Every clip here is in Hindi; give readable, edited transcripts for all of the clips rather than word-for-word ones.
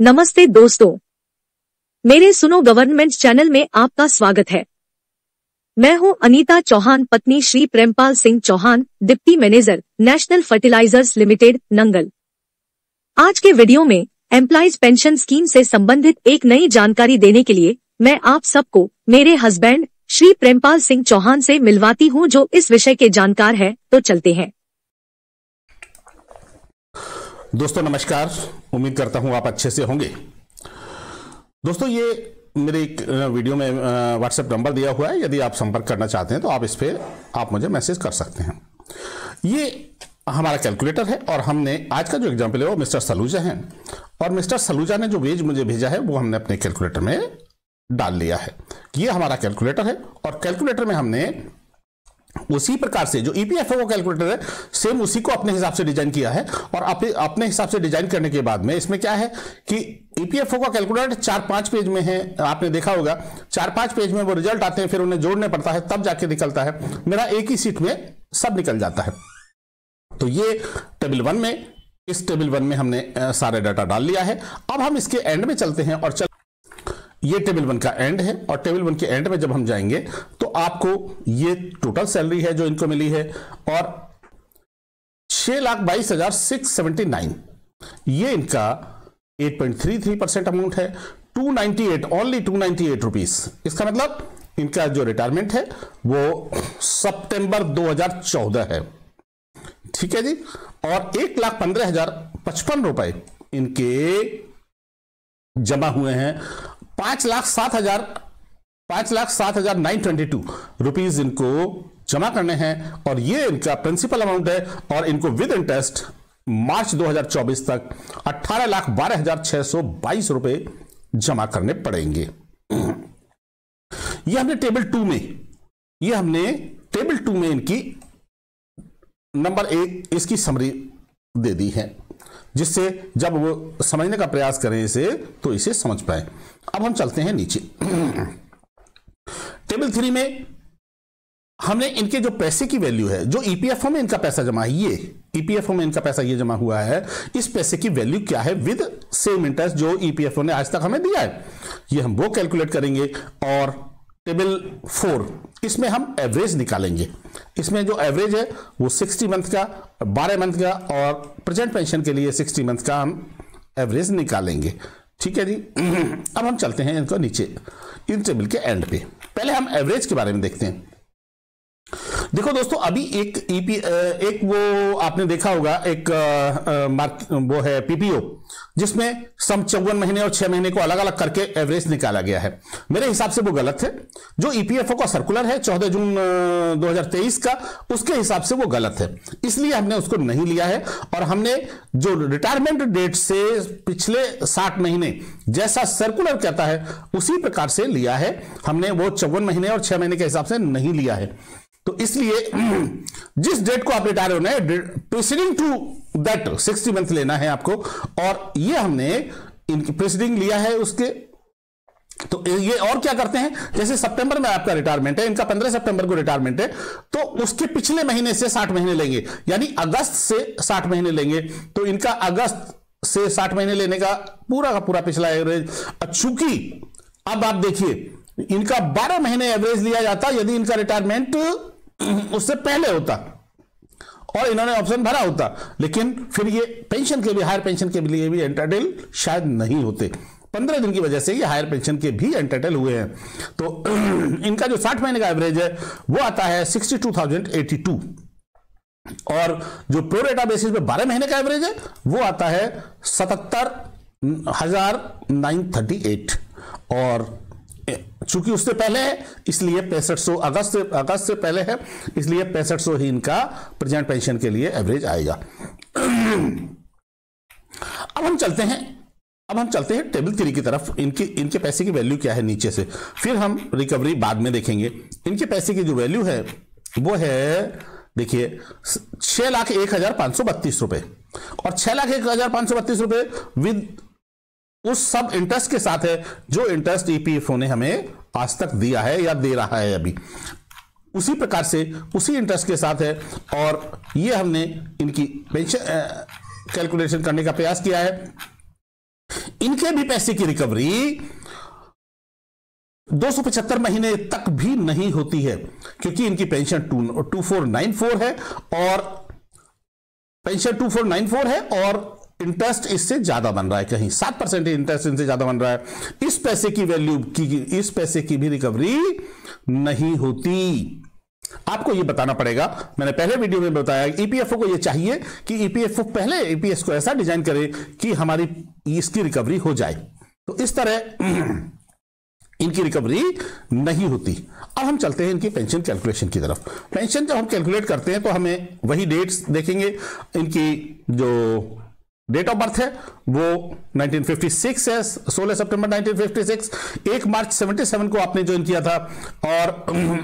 नमस्ते दोस्तों, मेरे सुनो गवर्नमेंट चैनल में आपका स्वागत है। मैं हूं अनीता चौहान, पत्नी Shri Prempal Singh Chauhan, deputy manager, national fertilizers limited, Nangal. आज के वीडियो में एम्प्लॉइज पेंशन स्कीम से संबंधित एक नई जानकारी देने के लिए मैं आप सबको मेरे हस्बैंड श्री प्रेमपाल सिंह चौहान से मिलवाती हूं, जो इस विषय के जानकार है। तो चलते हैं। दोस्तों नमस्कार, उम्मीद करता हूं आप अच्छे से होंगे। दोस्तों ये मेरे एक वीडियो में व्हाट्सएप नंबर दिया हुआ है, यदि आप संपर्क करना चाहते हैं तो आप इस पे आप मुझे मैसेज कर सकते हैं। ये हमारा कैलकुलेटर है और हमने आज का जो एग्जाम्पल है वो मिस्टर सलूजा हैं, और मिस्टर सलूजा ने जो वेज मुझे भेजा है वो हमने अपने कैलकुलेटर में डाल लिया है। ये हमारा कैलकुलेटर है और कैलकुलेटर में हमने उसी प्रकार से जो ईपीएफओ का कैलकुलेटर है सेम उसी को अपने हिसाब से डिजाइन किया है। और अपने हिसाब से डिजाइन करने के बाद में इसमें क्या है कि ईपीएफओ का कैलकुलेटर 4-5 पेज में है, आपने देखा होगा 4-5 पेज में वो रिजल्ट आते हैं, फिर उन्हें जोड़ने पड़ता है तब जाके निकलता है। मेरा एक ही सीट में सब निकल जाता है। तो ये टेबल 1 में, इस टेबल 1 में हमने सारे डाटा डाल लिया है। अब हम इसके एंड में चलते हैं और ये टेबल 1 का एंड है, और टेबल 1 के एंड में जब हम जाएंगे तो आपको ये टोटल सैलरी है जो इनको मिली है, और 6,22,679 ये इनका 8.33% अमाउंट है। 298 ओनली 298 रुपीज। इसका मतलब इनका जो रिटायरमेंट है वो सितंबर 2014 है, ठीक है जी। और 1,15,055 रुपए इनके जमा हुए हैं। 5,07,922 रुपीज इनको जमा करने हैं, और ये इनका प्रिंसिपल अमाउंट है। और इनको विद इंटरेस्ट मार्च 2024 तक 18,12,622 रुपए जमा करने पड़ेंगे। ये हमने टेबल 2 में इनकी नंबर 1 इसकी समरी दे दी है, जिससे जब वो समझने का प्रयास करें इसे तो इसे समझ पाए। अब हम चलते हैं नीचे। टेबल 3 में हमने इनके जो पैसे की वैल्यू है, जो ईपीएफओ में इनका पैसा जमा है, ये ईपीएफओ में इनका पैसा ये जमा हुआ है, इस पैसे की वैल्यू क्या है विद सेम इंटरेस्ट जो ईपीएफओ ने आज तक हमें दिया है, ये हम वो कैलकुलेट करेंगे। और टेबल 4 इसमें हम एवरेज निकालेंगे। इसमें जो एवरेज है वो 60 मंथ का, 12 मंथ का, और प्रेजेंट पेंशन के लिए 60 मंथ का हम एवरेज निकालेंगे, ठीक है जी। अब हम चलते हैं इनको नीचे इन टेबल के एंड पे। पहले हम एवरेज के बारे में देखते हैं। देखो दोस्तों, अभी एक वो आपने देखा होगा, एक वो है पीपीओ, जिसमें सम 54 महीने और 6 महीने को अलग अलग करके एवरेज निकाला गया है। मेरे हिसाब से वो गलत है। जो ईपीएफओ का सर्कुलर है 14 जून 2023 का, उसके हिसाब से वो गलत है, इसलिए हमने उसको नहीं लिया है। और हमने जो रिटायरमेंट डेट से पिछले 60 महीने जैसा सर्कुलर कहता है उसी प्रकार से लिया है। हमने वो 54 महीने और 6 महीने के हिसाब से नहीं लिया है। तो इसलिए जिस डेट को आप रिटायर होना है, प्रीसीडिंग टू दैट 60 मंथ लेना है आपको, और ये हमने इनकी प्रीसीडिंग लिया है उसके। तो ये और क्या करते हैं, जैसे सितंबर में आपका रिटायरमेंट है, इनका 15 सितंबर को रिटायरमेंट है, तो उसके पिछले महीने से 60 महीने लेंगे, यानी अगस्त से 60 महीने लेंगे। तो इनका अगस्त से 60 महीने लेने का पूरा पिछला एवरेज। चूंकि अब आप देखिए इनका 12 महीने एवरेज लिया जाता यदि इनका रिटायरमेंट उससे पहले होता और इन्होंने ऑप्शन भरा होता, लेकिन फिर ये पेंशन के भी, हायर पेंशन के लिए भी एंटाइटल शायद नहीं होते। 15 दिन की वजह से ये हायर पेंशन के भी एंटाइटल हुए हैं। तो इनका जो 60 महीने का एवरेज है वो आता है 62,082, और जो प्रोरेटा बेसिस पे 12 महीने का एवरेज है वो आता है 77,938। और चूंकि उससे पहले है इसलिए 6500, अगस्त से पहले है इसलिए 6500 ही इनका प्रेजेंट पेंशन के लिए एवरेज आएगा। अब हम चलते हैं टेबल 3 की तरफ। इनके पैसे की वैल्यू क्या है नीचे से, फिर हम रिकवरी बाद में देखेंगे। इनके पैसे की जो वैल्यू है वो है, देखिए 6,01,532 रुपए, और 6,01,532 रुपए विद उस सब इंटरेस्ट के साथ है जो इंटरेस्ट ईपीएफओ ने हमें आज तक दिया है या दे रहा है अभी, उसी प्रकार से उसी इंटरेस्ट के साथ है। और ये हमने इनकी पेंशन कैलकुलेशन करने का प्रयास किया है। इनके भी पैसे की रिकवरी 275 महीने तक भी नहीं होती है, क्योंकि इनकी पेंशन 2494 है और पेंशन 2494 है और इंटरेस्ट इससे ज्यादा बन रहा है, कहीं 7% इंटरेस्ट इनसे ज्यादा बन रहा है। इस पैसे की वैल्यू की, इस पैसे की भी रिकवरी नहीं होती। आपको यह बताना पड़ेगा, मैंने पहले वीडियो में बताया ईपीएफओ को यह चाहिए कि ईपीएफओ पहले ईपीएस को ऐसा डिजाइन करे कि हमारी इसकी रिकवरी हो जाए। तो इस तरह इनकी रिकवरी नहीं होती। अब हम चलते हैं इनकी पेंशन कैलकुलेशन की तरफ। पेंशन जब हम कैलकुलेट करते हैं तो हमें वही डेट्स देखेंगे। इनकी जो डेट ऑफ बर्थ है वो 1956 है, 16 सितंबर 1956। 1 मार्च 77 को आपने ज्वाइन किया था और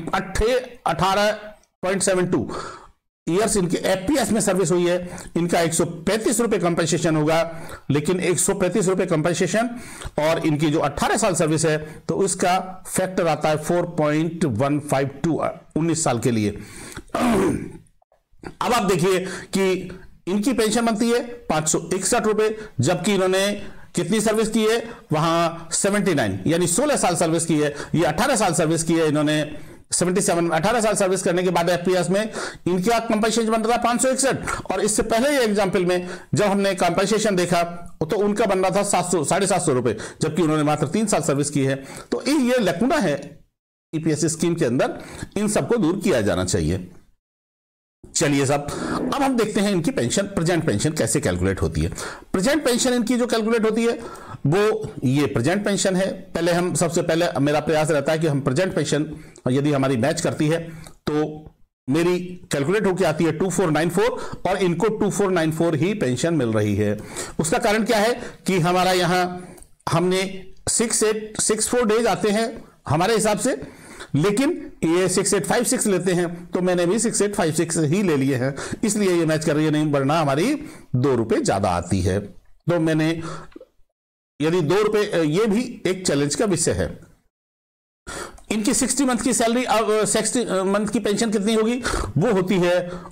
18.72 ईयर्स इनके एफपीएस में सर्विस हुई है। इनका 135 रुपए कंपनसेशन होगा, लेकिन 135 रुपए कंपनसेशन और इनकी जो 18 साल सर्विस है तो इसका फैक्टर आता है 4.152 19 साल के लिए। अब आप देखिए कि इनकी पेंशन बनती है 561 रुपए, जबकि इन्होंने कितनी सर्विस की है वहां 79, यानी 16 साल सर्विस की है, ये 18 साल सर्विस की है, इन्होंने 77 18 साल सर्विस करने के बाद एफपीएस में इनका कंपनसेशन बन रहा था 561। और इससे पहले ये एग्जांपल में जब हमने कंपनसेशन देखा तो उनका बन रहा था 750 रुपए, जबकि उन्होंने मात्र 3 साल सर्विस की है। तो ये लैकुना है ईपीएस स्कीम के अंदर, इन सबको दूर किया जाना चाहिए। चलिए साहब, अब हम देखते हैं इनकी पेंशन, प्रेजेंट पेंशन कैसे कैलकुलेट होती है। प्रेजेंट पेंशन इनकी जो कैलकुलेट होती है वो ये प्रेजेंट पेंशन है। पहले हम सबसे पहले मेरा प्रयास रहता है कि हम प्रेजेंट पेंशन यदि हमारी मैच करती है तो मेरी कैलकुलेट होकर आती है 2494 और इनको 2494 ही पेंशन मिल रही है। उसका कारण क्या है कि हमारा यहां हमने 6864 डेज आते हैं हमारे हिसाब से, लेकिन ये 6856 लेते हैं, तो मैंने भी 6856 ही ले लिए हैं, इसलिए ये मैच कर रही है, नहीं वरना हमारी 2 रुपए ज्यादा आती है। तो मैंने यदि 2 रुपए, ये भी एक चैलेंज का विषय है। इनकी 60 मंथ की सैलरी, अब 60 मंथ की पेंशन कितनी होगी, वो होती है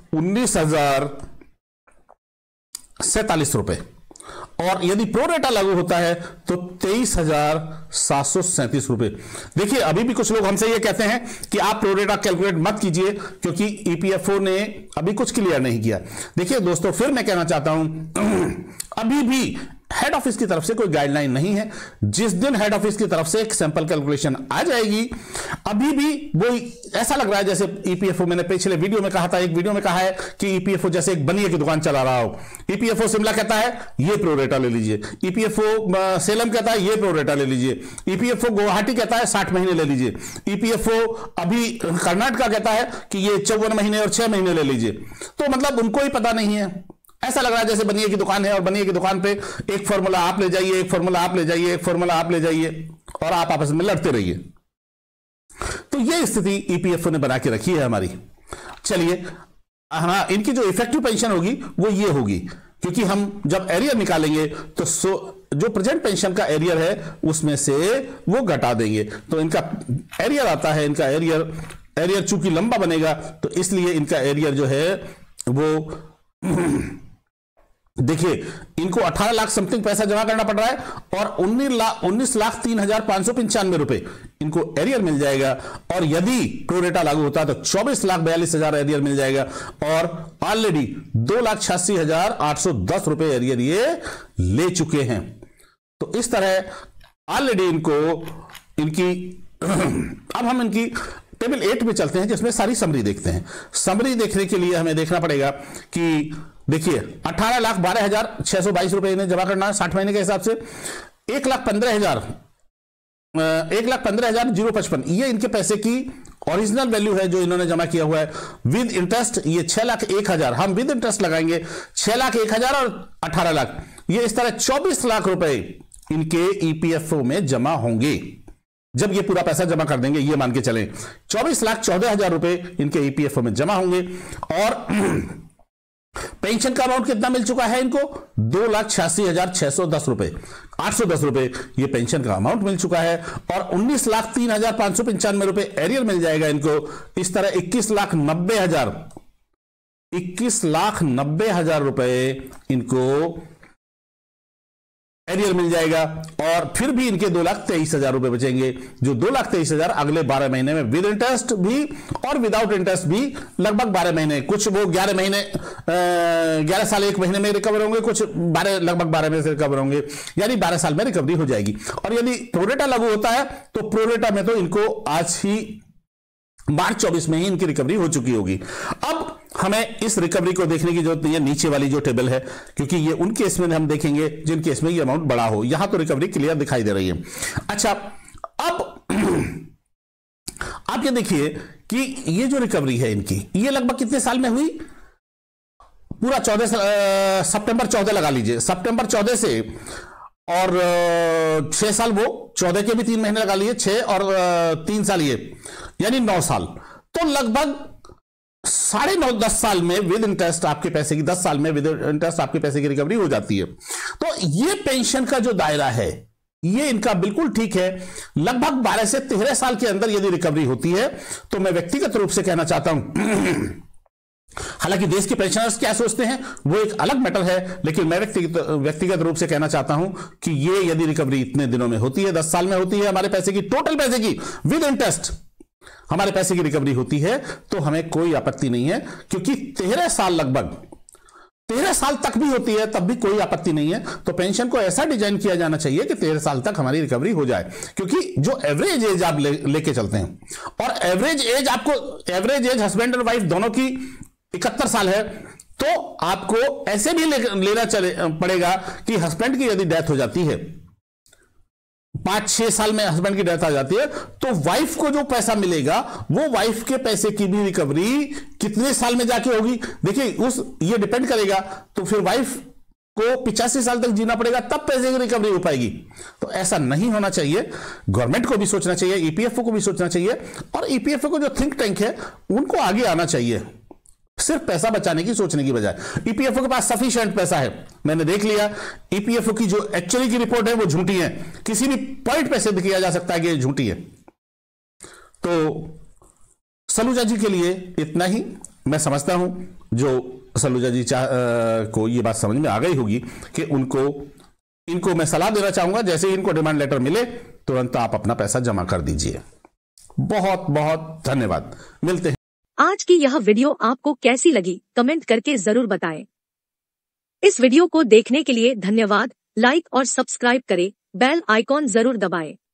19,047 रुपए, और यदि प्रोरेटा लागू होता है तो 23,737 रुपए। देखिए अभी भी कुछ लोग हमसे ये कहते हैं कि आप प्रोरेटा कैलकुलेट मत कीजिए क्योंकि ईपीएफओ ने अभी कुछ क्लियर नहीं किया। देखिए दोस्तों, फिर मैं कहना चाहता हूं अभी भी हेड ऑफिस की तरफ से कोई गाइडलाइन नहीं है। जिस दिन हेड ऑफिस की तरफ से एक सैंपल कैलकुलेशन आ जाएगी, अभी भी वो ऐसा लग रहा है जैसे ईपीएफओ, मैंने पिछले वीडियो में कहा था, एक वीडियो में कहा है कि ईपीएफओ जैसे एक बनिए की दुकान चला रहा हो। ईपीएफओ शिमला कहता है ये प्रोरेटा ले लीजिए, ईपीएफओ सेलम कहता है ये प्रोरेटा ले लीजिए, ईपीएफओ गुवाहाटी कहता है 60 महीने ले लीजिए, ईपीएफओ अभी कर्नाटका कहता है कि ये 54 महीने और 6 महीने ले लीजिए। तो मतलब उनको ही पता नहीं है। ऐसा लग रहा है जैसे बनिए की दुकान है और बनिए की दुकान पे एक फॉर्मूला आप ले जाइए, एक फॉर्मूला आप ले जाइए, एक फॉर्मूला आप ले जाइए और आप आपस में लड़ते रहिए। तो ये स्थिति ईपीएफओ ने बना के रखी है हमारी। चलिए, हाँ, इनकी जो इफेक्टिव पेंशन होगी वो ये होगी, क्योंकि हम जब एरियर निकालेंगे तो जो प्रेजेंट पेंशन का एरियर है उसमें से वो घटा देंगे। तो इनका एरियर आता है, इनका एरियर चूंकि लंबा बनेगा तो इसलिए इनका एरियर जो है वो देखिए इनको 18 लाख समथिंग पैसा जमा करना पड़ रहा है और 19,03,595 रुपए इनको एरियर मिल जाएगा। और यदि प्रोरेटा लागू होता है तो 24,42,000 एरियर मिल जाएगा और ऑलरेडी 2,86,810 रुपए एरियर ये ले चुके हैं। तो इस तरह ऑलरेडी इनकी अब हम इनकी टेबल 8 में चलते हैं जिसमें सारी समरी देखते हैं। समरी देखने के लिए हमें देखना पड़ेगा कि देखिए 18,12,622 रुपए इन्हें जमा करना है 60 महीने के हिसाब से। 1,15,055 ये इनके पैसे की ओरिजिनल वैल्यू है जो इन्होंने जमा किया हुआ है। विद इंटरेस्ट ये 6,01,000, हम विद इंटरेस्ट लगाएंगे 6,01,000 और 18 लाख, ये इस तरह 24 लाख रुपए इनके ईपीएफओ में जमा होंगे जब ये पूरा पैसा जमा कर देंगे। ये मान के चलें 24,14,000 रुपए इनके ईपीएफओ में जमा होंगे। और पेंशन का अमाउंट कितना मिल चुका है इनको, 2,86,610 रुपए, 810 रुपए ये पेंशन का अमाउंट मिल चुका है। और 19,03,595 रुपए एरियर मिल जाएगा इनको। इस तरह 21,90,000 रुपए इनको एरियर मिल जाएगा, और फिर भी इनके 2,23,000 रुपए बचेंगे, जो 2,23,000 अगले 12 महीने में विद इंटरेस्ट भी और विदाउट इंटरेस्ट भी लगभग 12 महीने, कुछ वो 11 महीने 11 साल 1 महीने में रिकवर होंगे, कुछ 12 लगभग 12 महीने से रिकवर होंगे, यानी 12 साल में रिकवरी हो जाएगी। और यदि प्रोरेटा लागू होता है तो प्रोरेटा में तो इनको आज ही मार्च 24 में ही इनकी रिकवरी हो चुकी होगी। अब हमें इस रिकवरी को देखने की जरूरत नहीं है नीचे वाली जो टेबल है, क्योंकि ये उन केस में हम देखेंगे जिन केस में ये अमाउंट बड़ा हो। यहां तो रिकवरी क्लियर दिखाई दे रही है। अच्छा, अब आप ये देखिए कि ये जो रिकवरी है इनकी, ये लगभग कितने साल में हुई? पूरा 14 सितंबर 14 लगा लीजिए, सितंबर 14 से और 6 साल, वो 14 के भी 3 महीने लगा लिए, 6 और 3 साल ये, यानी 9 साल। तो लगभग 9.5-10 साल में विद इंटरेस्ट आपके पैसे की 10 साल में विद इंटरेस्ट आपके पैसे की रिकवरी हो जाती है। तो ये पेंशन का जो दायरा है ये इनका बिल्कुल ठीक है। लगभग 12 से 13 साल के अंदर यदि रिकवरी होती है तो मैं व्यक्तिगत रूप से कहना चाहता हूं, हालांकि देश के पेंशनर्स क्या सोचते हैं वो एक अलग मैटर है, लेकिन मैं व्यक्तिगत रूप से कहना चाहता हूं कि ये यदि रिकवरी इतने दिनों में होती है, 10 साल में होती है, हमारे पैसे की, टोटल पैसे की विद इंटरेस्ट हमारे पैसे की रिकवरी होती है, तो हमें कोई आपत्ति नहीं है। क्योंकि 13 साल, लगभग 13 साल तक भी होती है तब भी कोई आपत्ति नहीं है। तो पेंशन को ऐसा डिजाइन किया जाना चाहिए कि 13 साल तक हमारी रिकवरी हो जाए, क्योंकि जो एवरेज एज आप लेके चलते हैं, और एवरेज एज हस्बैंड और वाइफ दोनों की 71 साल है, तो आपको ऐसे भी लेना पड़ेगा कि हस्बैंड की यदि डेथ हो जाती है, 5-6 साल में हस्बैंड की डेथ आ जाती है, तो वाइफ को जो पैसा मिलेगा वो वाइफ के पैसे की भी रिकवरी कितने साल में जाके होगी, देखिए ये डिपेंड करेगा। तो फिर वाइफ को 85 साल तक जीना पड़ेगा, तब पैसे की रिकवरी हो पाएगी। तो ऐसा नहीं होना चाहिए। गवर्नमेंट को भी सोचना चाहिए, ईपीएफओ को भी सोचना चाहिए, और ईपीएफओ को जो थिंक टैंक है उनको आगे आना चाहिए, सिर्फ पैसा बचाने की सोचने की बजाय। ईपीएफओ के पास सफिशिएंट पैसा है, मैंने देख लिया। ईपीएफओ की जो एक्चुअली की रिपोर्ट है वो झूठी है, किसी भी पॉइंट पे सिद्ध किया जा सकता है कि ये झूठी है। तो सलूजा जी के लिए इतना ही। मैं समझता हूं जो सलूजा जी को ये बात समझ में आ गई होगी कि इनको मैं सलाह देना चाहूंगा, जैसे ही इनको डिमांड लेटर मिले तुरंत आप अपना पैसा जमा कर दीजिए। बहुत बहुत धन्यवाद, मिलते हैं। आज की यह वीडियो आपको कैसी लगी कमेंट करके जरूर बताएं। इस वीडियो को देखने के लिए धन्यवाद। लाइक और सब्सक्राइब करें, बेल आइकॉन जरूर दबाएं।